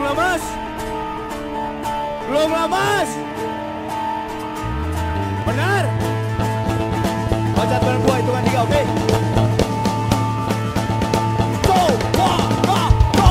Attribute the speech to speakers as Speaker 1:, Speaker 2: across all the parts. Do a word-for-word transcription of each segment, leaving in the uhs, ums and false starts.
Speaker 1: lemas? Belum lemas? Benar? Loncat bareng gua, hitungan tiga, oke? Okay? Go, go, go, go!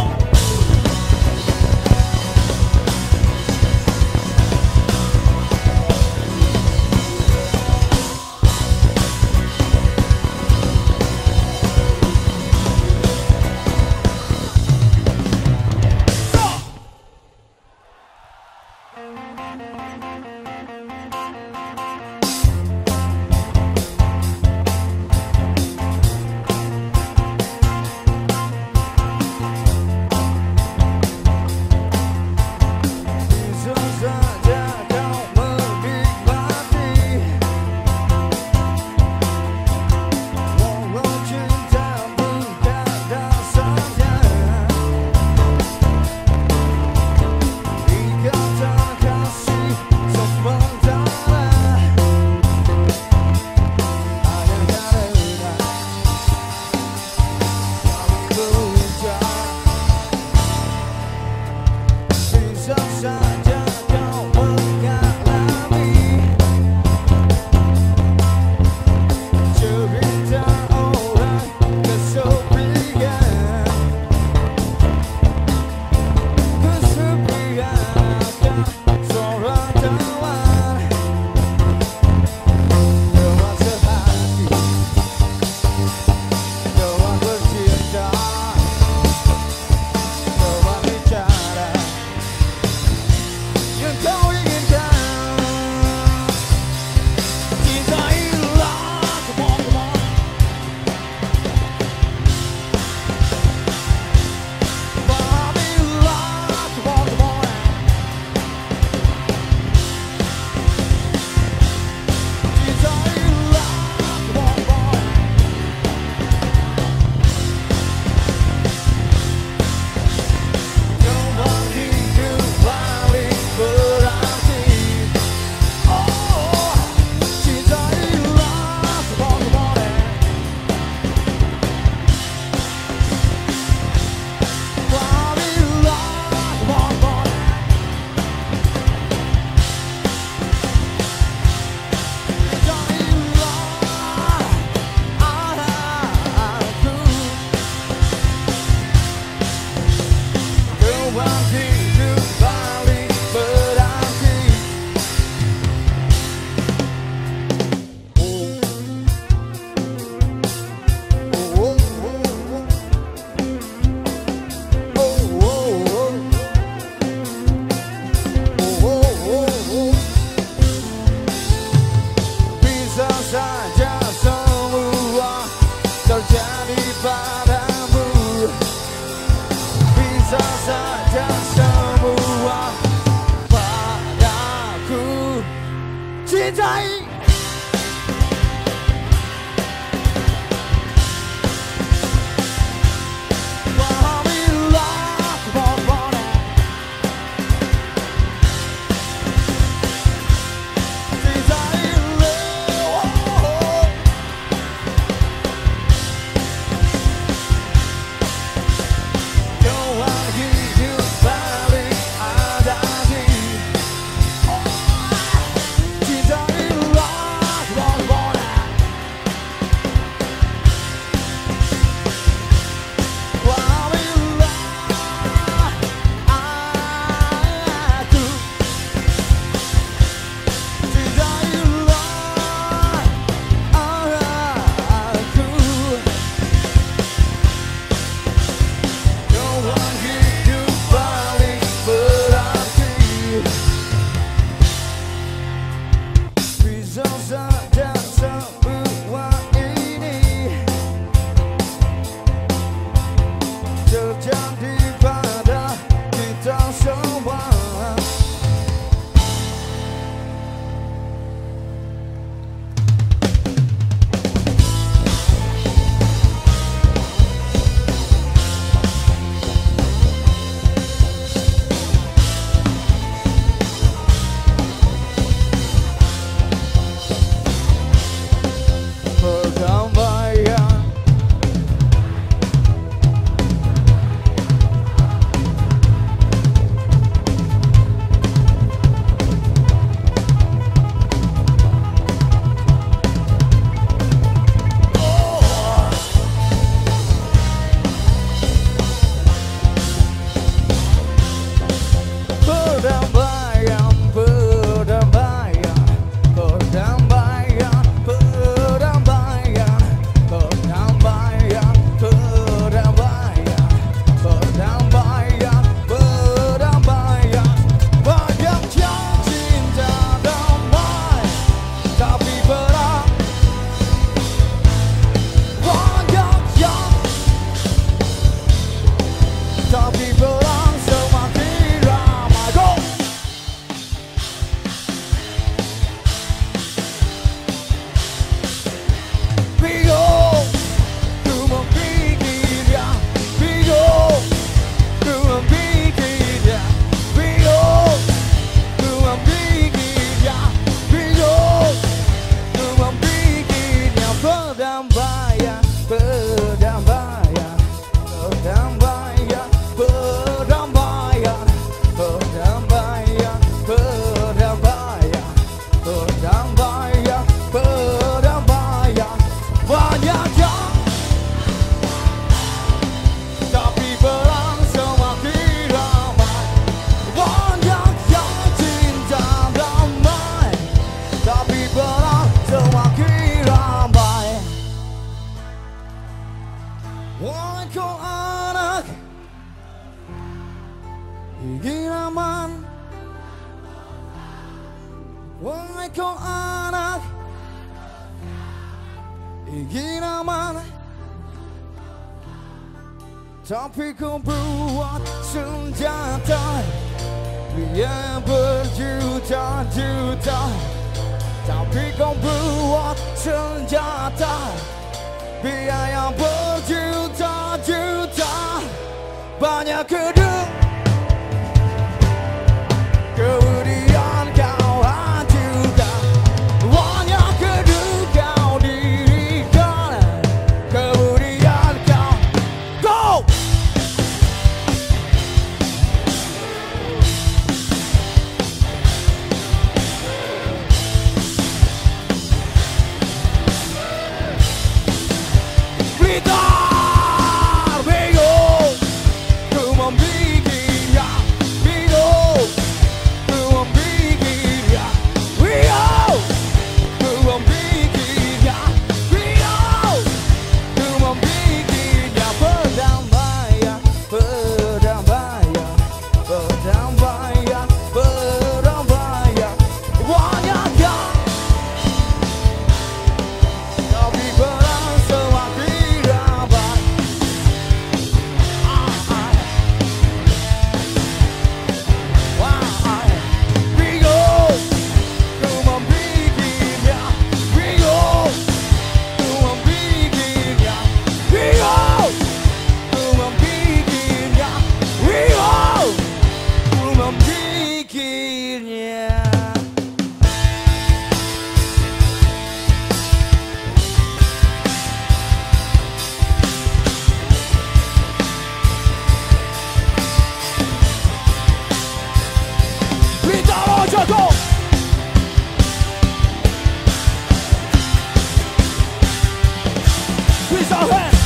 Speaker 1: Wahai kau anak ingin aman, wahai kau anak ingin aman, tapi kau buat senjata biaya berjuta-juta. Tapi kau buat senjata biaya berjuta-juta. Banyak gedung kemudian kau hancurkan, banyak gedung kau dirikan, kemudian kau go. Blitar bingung ku membikinnya, bingung ku membikinnya, bingung ku membikinnya, bingung ku membikinnya. Perdamaian, perdamaian, perdamaian, perdamaian. Banyak yang tapi perang semakin rapat. Wahai bingung ku membikinnya, bingung ku membikinnya, bingung ku membikinnya, bingung ku membikinnya. Bintaro Joko, please our hands.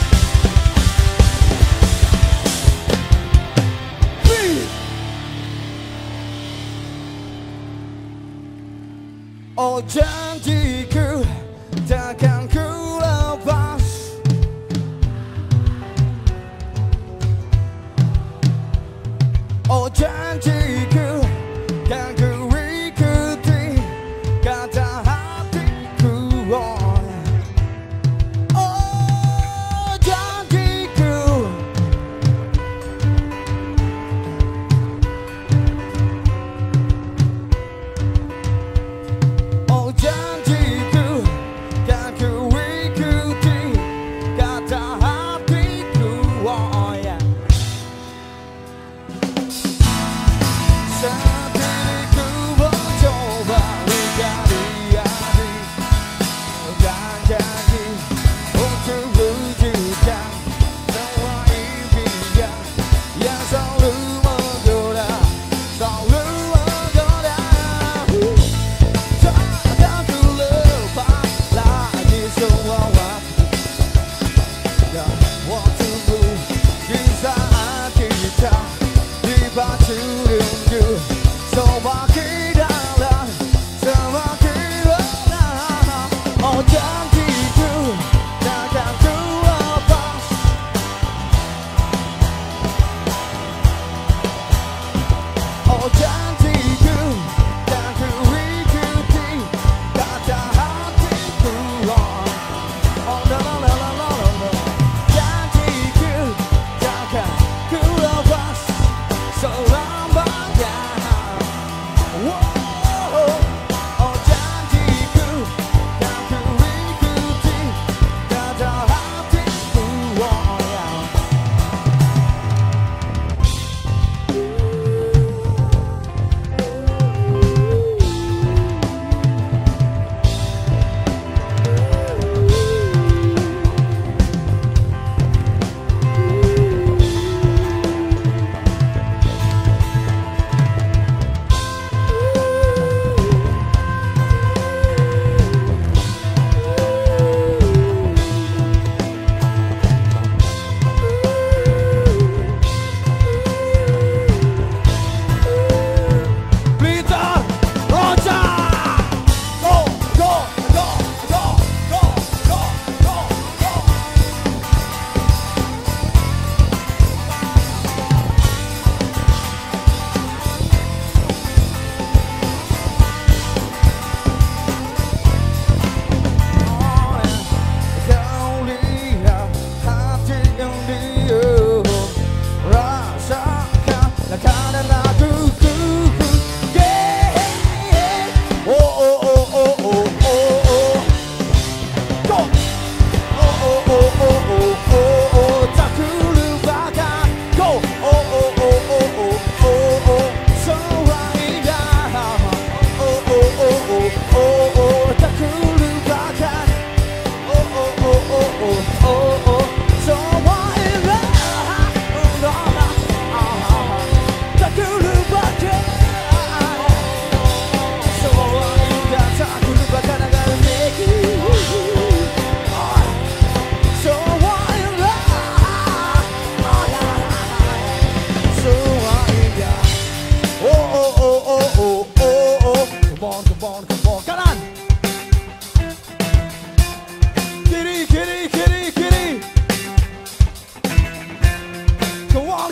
Speaker 1: Please. Oh janjiku takkan ku lepas, oh janjiku kan ku ikuti kata hatiku. Oh janjiku, oh janjiku kan ku ikuti kata hatiku. Oh yeah.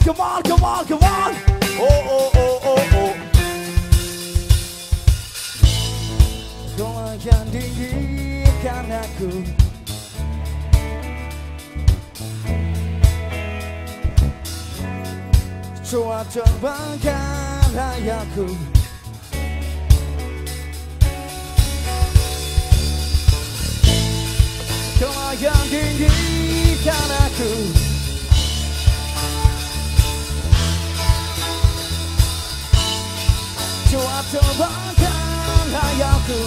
Speaker 1: come on, come on, come on. Oh, oh, oh, oh, oh. Kau yang tinggikan aku. Coba terbangkan rayaku. Kau yang tinggikan aku. Coba terbangkan rayaku.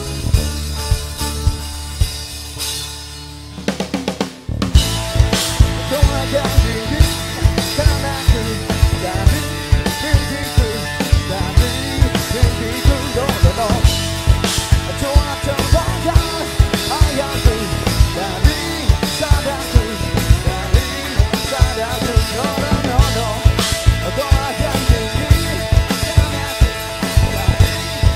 Speaker 1: Kau yang tinggikan aku. Dari mimpiku, dari mimpiku, no, no, no. Coba terbangkan rayaku. Dari sadarku, dari sadarku, no, no, no, no. Kau akan tinggikan aku. Dari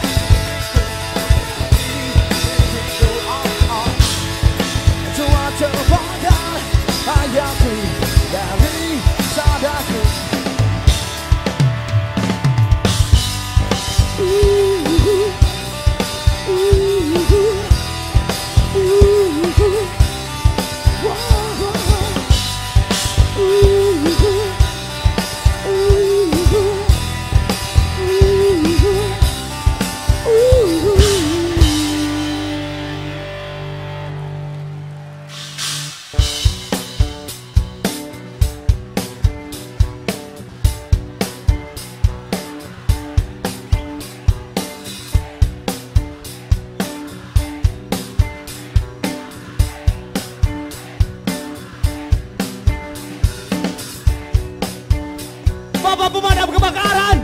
Speaker 1: mimpiku, oh, oh. Coba terbangkan rayaku. Dari sadarku. Bapak pemadam kebakaran,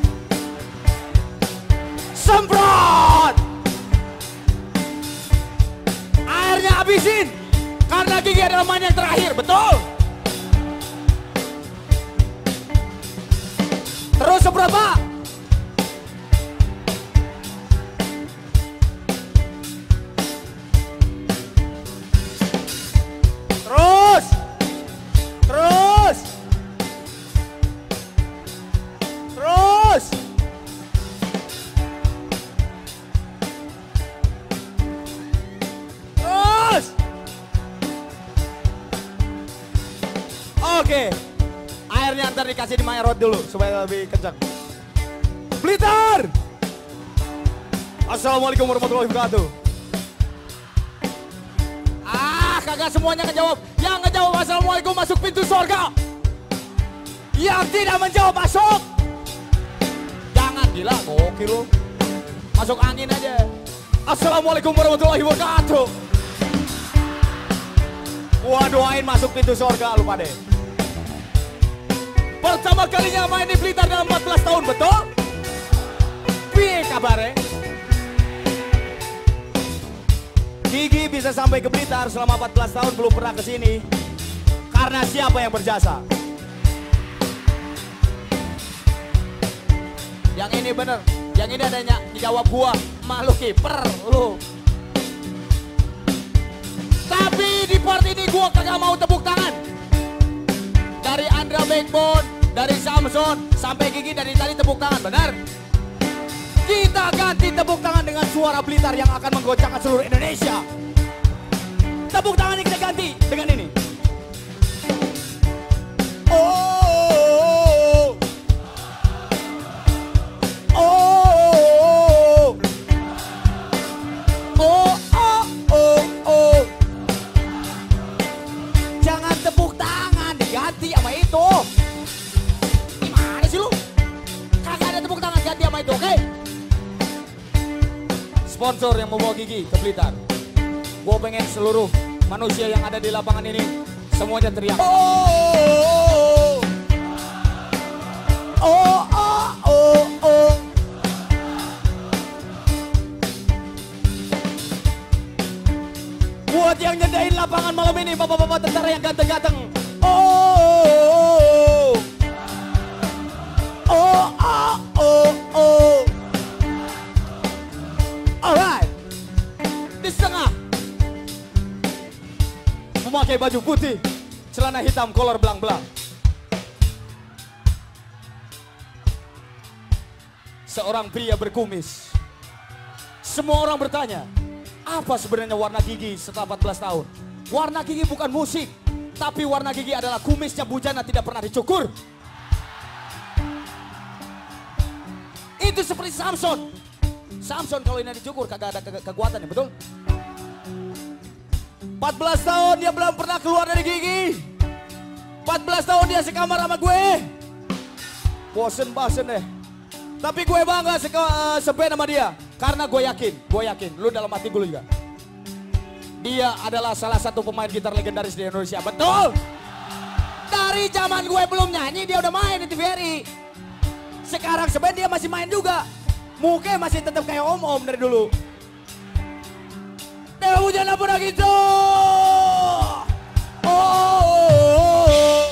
Speaker 1: semprot, airnya habisin, karena Gigi adalah main yang terakhir, betul? Terus semprot Pak. Terus, terus. Terus. Terus. Oke. Airnya ntar dikasih di Maerot dulu supaya lebih kencang. Blitar. Assalamualaikum warahmatullahi wabarakatuh. Ah, kagak semuanya ngejawab. Yang ngejawab assalamualaikum masuk pintu surga. Yang tidak menjawab masuk. Gila, gokil lu. Masuk angin aja. Assalamualaikum warahmatullahi wabarakatuh. Gua doain masuk pintu surga lu pada. Pertama kalinya main di Blitar dalam empat belas tahun, betul? Piye kabarnya? Gigi bisa sampai ke Blitar selama empat belas tahun belum pernah ke sini. Karena siapa yang berjasa? Yang ini bener, yang ini adanya dijawab gua, makhluk kiper lu. Tapi di part ini gua kagak mau tepuk tangan. Dari Andra Backbone, dari Samson, sampai Gigi dari tadi tepuk tangan, benar? Kita ganti tepuk tangan dengan suara Blitar yang akan menggoncangkan seluruh Indonesia. Tepuk tangan ini kita ganti dengan ini. Oh. Gimana sih lu? Kagak ada tepuk tangan ganti sama itu, oke? Okay? Sponsor yang membawa Gigi ke Blitar. Gue pengen seluruh manusia yang ada di lapangan ini semuanya teriak. Oh, oh, oh, oh, oh. Buat yang nyedain lapangan malam ini, bapak-bapak tentara yang ganteng-ganteng. Oh, oh, oh, oh, oh. Alright, di setengah memakai baju putih, celana hitam kolor belang-belang. seorang pria berkumis. Semua orang bertanya, apa sebenarnya warna gigi setelah empat belas tahun? Warna gigi bukan musik, tapi warna gigi adalah kumisnya bujana tidak pernah dicukur. Itu seperti Samson. Samson kalau ini dicukur kagak ada ke kekuatan ya, betul? empat belas tahun dia belum pernah keluar dari gigi. empat belas tahun dia sekamar sama gue. Bosen-bosen deh. Tapi gue bangga seband sama dia. Karena gue yakin, gue yakin, lu dalam hati gue juga. Dia adalah salah satu pemain gitar legendaris di Indonesia, betul? Dari zaman gue belum nyanyi dia udah main di T V R I. Sekarang seband dia masih main juga. Mukanya masih tetap kayak om-om dari dulu. Dewa Bujana pun gitu. Oh, oh, oh.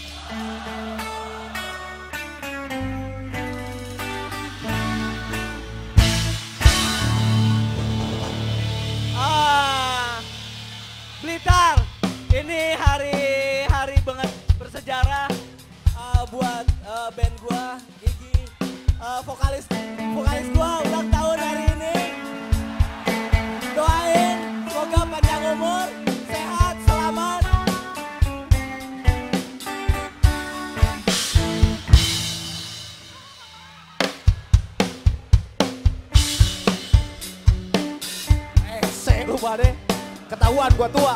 Speaker 2: Ah, Blitar, ini hari-hari banget bersejarah uh, buat uh, band gua, Iggy, uh, vokalis vokalis gua ulang tahun hari ini. Doain semoga panjang umur, sehat, selamat.
Speaker 1: Eh, saya lupa deh, ketahuan gua tua.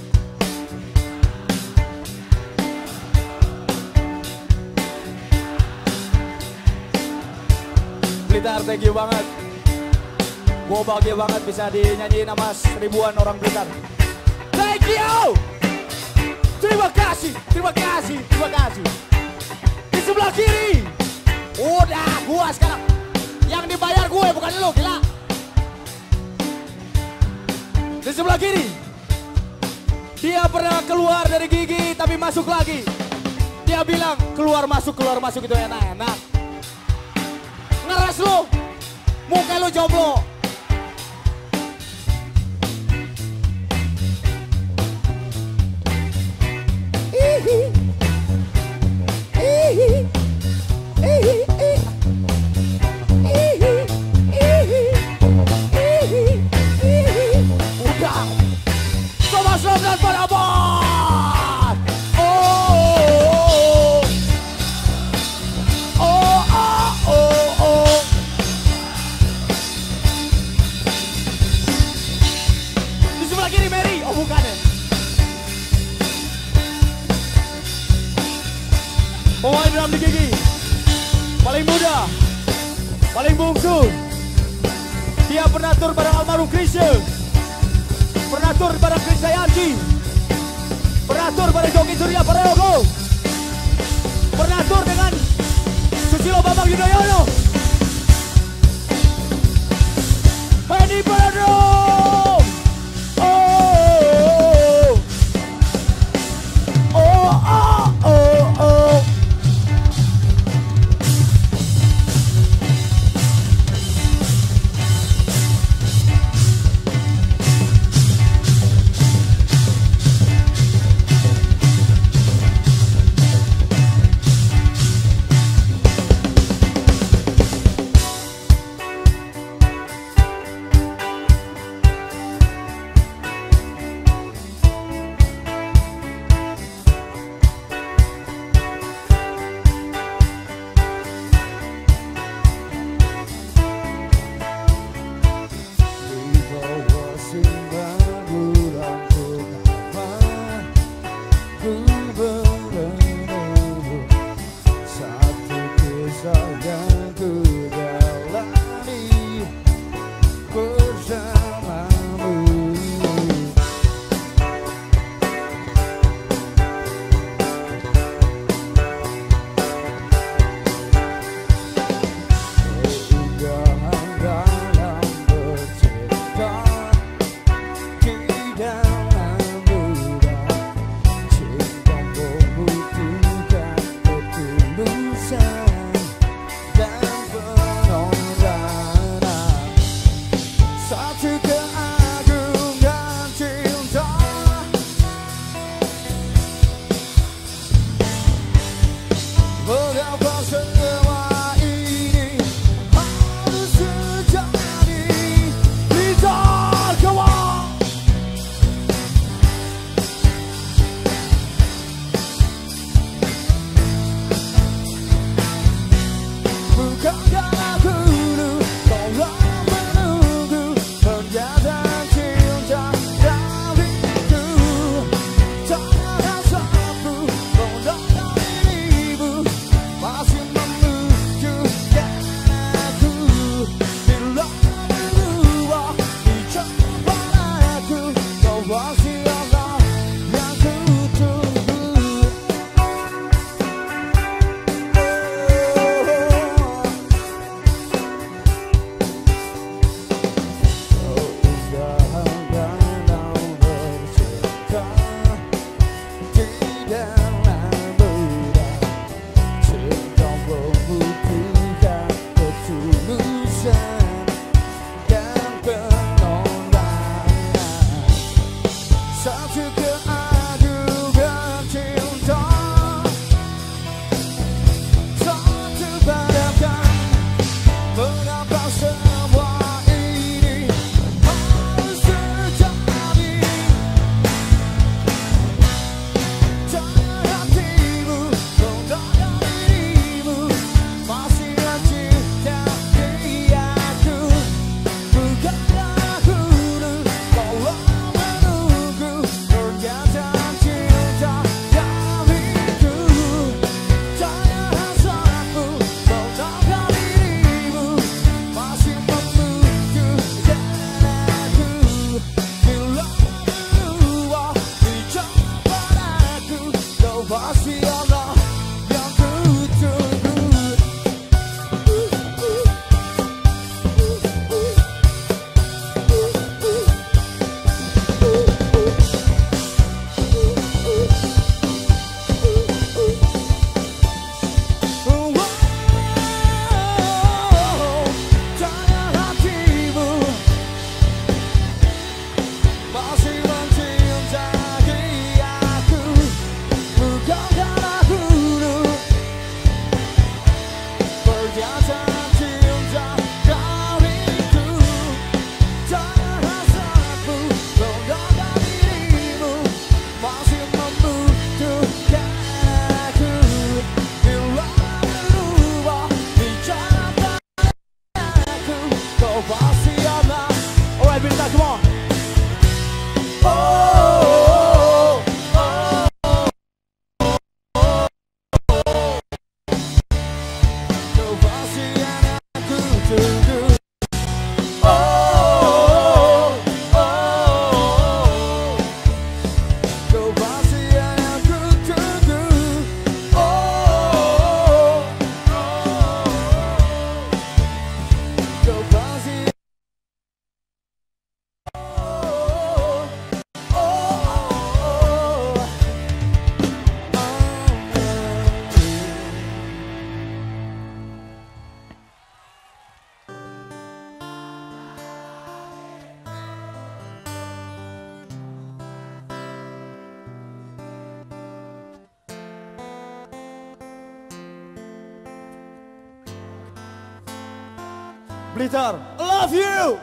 Speaker 1: Blitar, thank you banget. Gue bahagia banget bisa dinyanyiin sama ribuan orang Blitar. Thank you. Terima kasih, terima kasih, terima kasih. Di sebelah kiri, udah gua sekarang. Yang dibayar gue bukan lu, gila. Di sebelah kiri, dia pernah keluar dari gigi tapi masuk lagi. Dia bilang keluar masuk keluar masuk itu enak-enak. Ngeras lu, muka lu jomblo. Ihi, ihi, ihi, ihi, ihi, ihi, ihi. Udah, Thomas Rom dan Panabon. Oh, oh, oh, oh, oh, oh. Di sebelah kiri Mary, oh bukan ya. Pemain drum di gigi, paling muda, paling bungsu. Dia pernah tur bareng almarhum Krisye, pernah tur bareng Krisdayanti, pernah tur bareng Joki Surya Prayogo, pernah tur dengan Susilo Bambang Yudhoyono. Henny Pedro. Oh, oh, oh, oh, oh.
Speaker 2: Blitar, love you.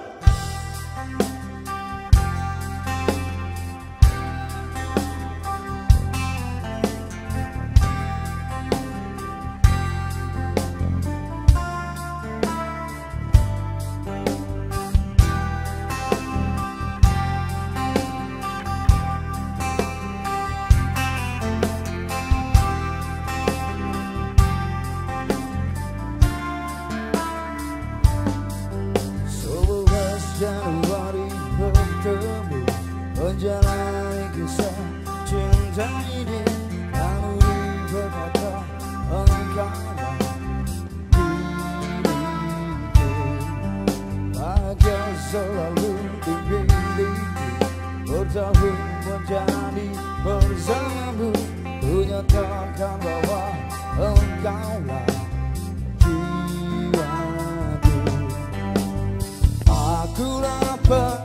Speaker 3: Januari bertemu menjalani kisah cinta ini. Lalu berkata engkaulah diriku, bahagia selalu dimiliki, bertahun menjadi bersamamu. Ku nyatakan bahwa engkaulah aku lapar,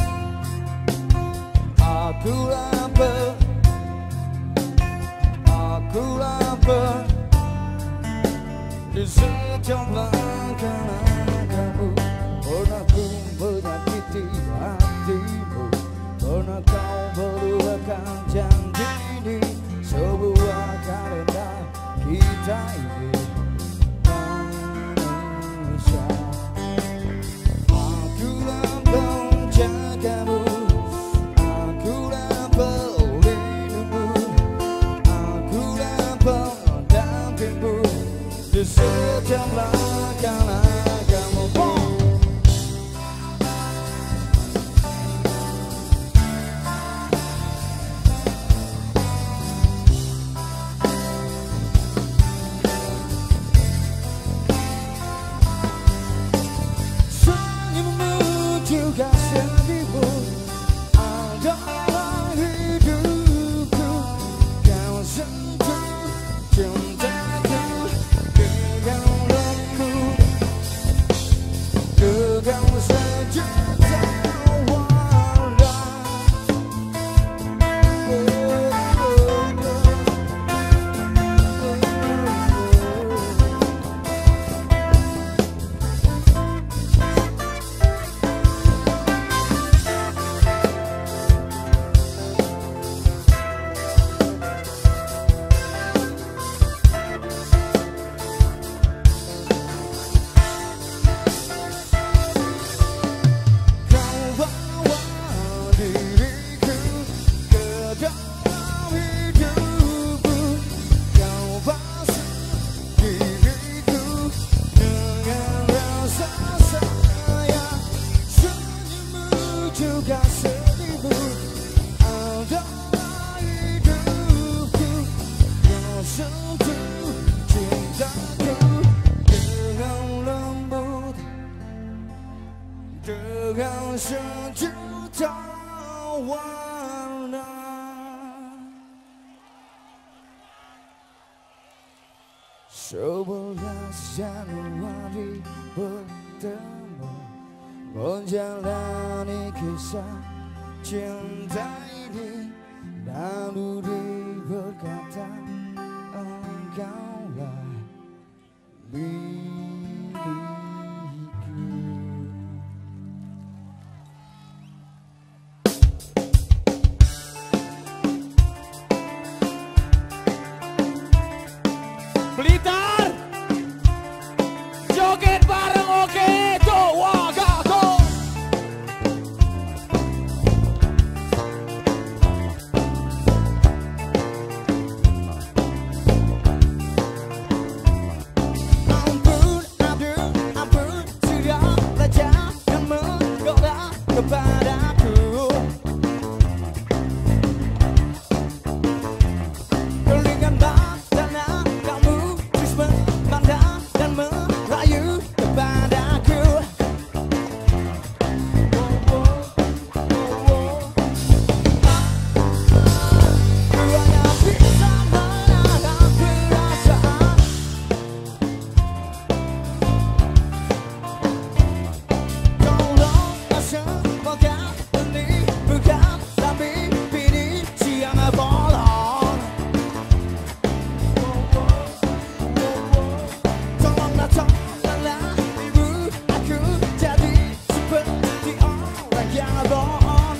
Speaker 3: aku lapar, aku lapar. Di setiap langkah-langkahmu pernah ku menyakiti hatimu, pernah kau meluahkan janji ini, sebuah kalenda kita ini. sejam belakangan kamu bohong. Senyummu juga sedihmu adalah hidupku. Kau sentuh cintaku dengan lembut, dengan sejuta warna. Juga sedihmu adalah hidupku. Kau sentuh cintaku dengan lembut, dengan sejuta warna. Sebelas Januari bertemu, menjalani kisah cinta ini. Lalu dia berkata, engkaulah milikku.
Speaker 1: Blitar, joget bareng oke, go waga go.
Speaker 3: Ampun, ampun, ampun, sudah belajar dan menggoda kepadaku. Dengan matanya kamu terus memandang dan merayu kepadaku. Ku hanya bisa menahan perasaan. Tolonglah semoga ini bukanlah mimpi di siang bolong. Tolonglah, tolonglah ibu, aku jadi seperti orang yang bohong.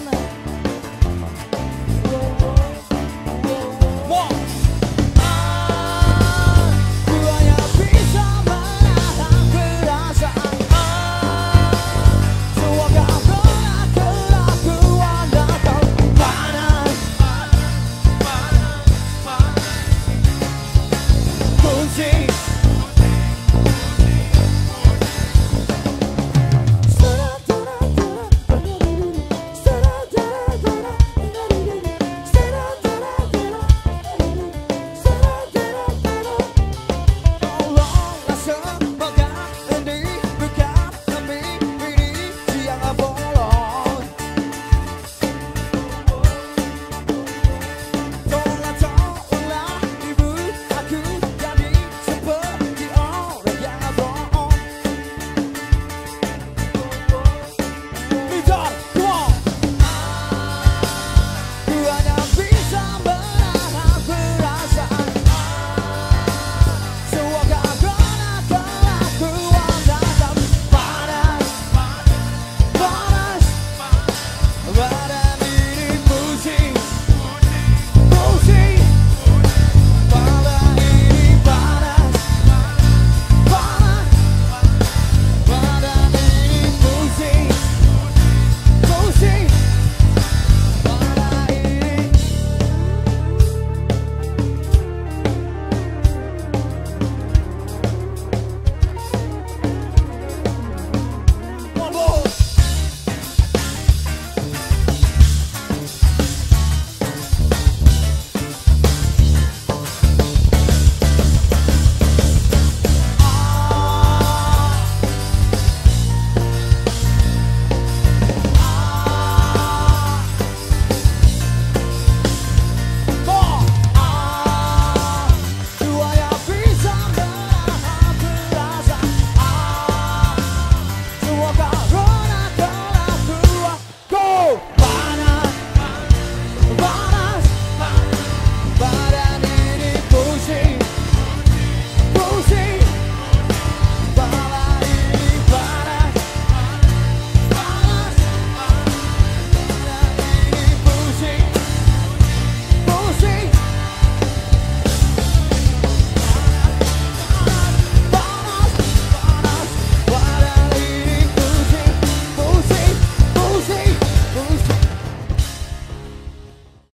Speaker 1: Wow.
Speaker 3: Ku hanya bisa menahan perasaan. Semoga pernah kelakuan atau panas. Kunci